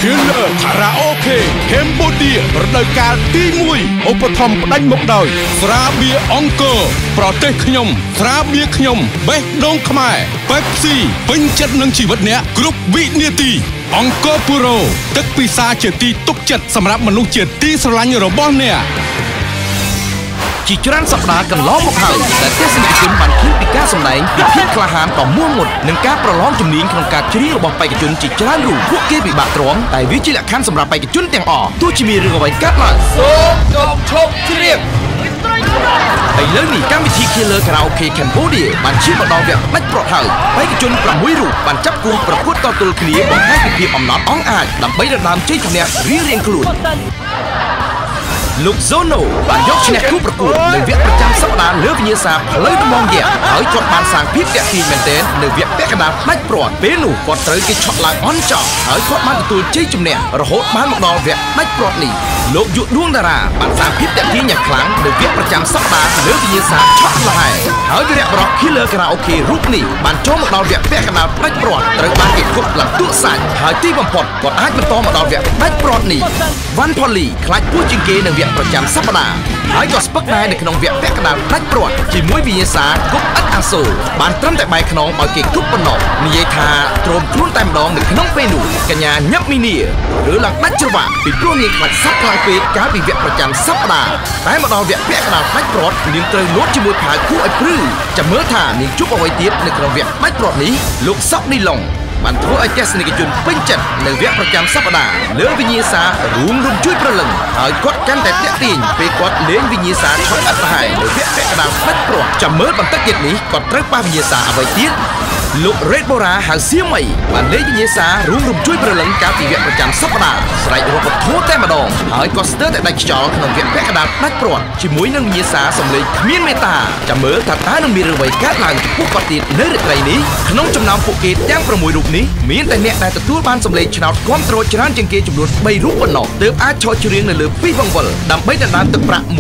Killer Karaoke Cambodia រដូវកាលទី1ឧបត្ថម្ភផ្ដាច់មុខដោយស្រាបៀរអង្គរប្រទេសខ្ញុំស្រាបៀរខ្ញុំបេះដូងខ្មែរ Pepsi ពេញចិត្តនឹងជីវិតអ្នកគ្រប់វិនាទីអង្គរពុរ៉ូទឹកពិសាជាទីទុកចិត្តសម្រាប់មនុស្សជាទីស្រឡាញ់របស់អ្នកជាច្រើនសប្តាហ៍កន្លងមកហើយដែលទស្សនិកជនបានឃើញពីការសម្ដែងពីភាពក្លាហានដ៏មោះមុតនិងការប្រឡងជំនាញក្នុងការច្រៀងរបស់បេក្ខជនជាច្រើនរូបពួកគេពិបាកទ្រាំតែវាជាលក្ខខណ្ឌសម្រាប់បេក្ខជនទាំងអស់ទោះជាមានរឿងអ្វីកើតឡើងសូមកុំឈប់ច្រៀងឥឡូវនេះកម្មវិធី Killer Karaoke Cambodia បានឈានមកដល់វគ្គផ្ដាច់ព្រាត់ហើយបេក្ខជន6រូបបានចាប់គូប្រកួតតទល់គ្នាបង្ហាញពីភាពអំណត់អង់អាចដើម្បីដណ្ដើមជ័យជំនះរៀងៗខ្លួនលោក Zono បានយកឈ្នះគូប្រកួតនៅវគ្គប្រចាំសប្តាហ៍លើវិញ្ញាសាផ្លូវដំបងយក្សហើយគាត់បានសាងភាពទាក់ទាញមែនទែននៅវគ្គពាក់កណ្ដាលផ្ដាច់ព្រាត់ពេលនោះគាត់ត្រូវគេឆក់ឡើងអន់ចោលហើយគាត់បានទទួលជ័យជំនះរហូតបានមកដល់វគ្គផ្ដាច់ព្រាត់នេះលោកយុដួងតារាបានសាងភាពទាក់ទាញយ៉ាងខ្លាំងនៅវគ្គប្រចាំសប្តាហ៍លើវិញ្ញាសាឆក់លហែហើយវីរបុរស Killer Karaoke រូបនេះបានចូលមកដល់វគ្គពាក់កណ្ដាលផ្ដាច់ព្រាត់ត្រូវបានគេគប់ឡើងទូកសាច់ហើយទីបំផុតគាត់អាចបន្តមកដល់វគ្គផ្ដាច់ព្រាត់នេះវ៉ាន់ផូលីខ្លាចពោះជាងគេនៅវគ្គប្រចាំសប្តាហ៍ហើយក៏ស្ពឹកដែរនៅក្នុងវគ្គពាក់កណ្ដាលផ្ដាច់ព្រាត់ជាមួយវិញ្ញាសាគប់ឥតអាសូរបានត្រឹមតែបែកខ្នងឲ្យគេគប់ប៉ុណ្ណោះនិយាយថាទ្រាំខ្លួនតែម្ដងនៅក្នុងពេលនោះកញ្ញាញឹកមីនីឬឡើងដាច់ច្រវាក់ពីព្រោះនាងខ្លាចសត្វខ្លាំងពេកកាលពីវគ្គប្រចាំសប្តាហ៍តែមកដល់វគ្គពាក់កណ្ដាលផ្ដាច់ព្រាត់នាងត្រូវលោតជាមួយផាវគូឲ្យព្រឺចាំមើលថានាងជួបអ្វីទៀតនៅក្នុងវគ្គផ្ដាច់ព្រាត់នេះលោកសុកឌីឡុងបានធ្វើឲ្យទស្សនិកជនពេញចិត្តនៅវគ្គប្រចាំសប្តាហ៍លើវិញ្ញាសារួមរំជួយប្រលឹងហើយគាត់កាន់តែតាក់ទាញពេលគាត់លេងវិញ្ញាសាឆក់អត់ប្រហែលនៅវគ្គពាក់កណ្ដាលផ្ដាច់ព្រាត់ចាំមើលបន្តិចទៀតនេះគាត់ត្រូវប៉ះវិញ្ញាសាអ្វីទៀតលោករ៉េតបូរ៉ាហៅសៀមមីបានលេងវិញ្ញាសារួមរំជួយប្រលឹងកាលពីវគ្គប្រចាំសប្តាហ៍ស្រែករាប់ធូរតែម្ដងហើយក៏ស្ទើរតែដាច់ខ្យល់ក្នុងវគ្គពាក់កណ្ដាលផ្ដាច់ព្រាត់ជាមួយនឹងវិញ្ញាសាសំឡេងគ្មានមេត្តាចាំមើលថាតើនឹងមានរឿងអ្វីកើតឡើងចំពោះគាត់ទៀតនៅរាត្រីនេះក្នុងចំណោមពួកគេទាំង6រូបនេះមានតែអ្នកដែលទទួលបានសម្លេងឆ្នោតគាំទ្រច្រើនជាងគេចំនួន3រូបប៉ុណ្ណោះទើបអាចឈរច្រៀងនៅលើពីវង្វល់ដើម្បីដណ្ដើមទឹកប្រាក់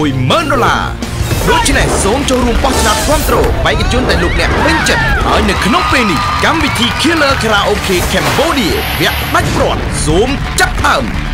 $10,000ដូច្នេះសូមចូលរួមបោះឆ្នោតគាំទ្របេក្ខជនដែលលោកអ្នកពេញចិត្តហើយនៅក្នុងពេលនេះកម្មវិធី Killer Karaoke Cambodia វគ្គផ្ដាច់ព្រាត់សូមចាប់ផ្ដើម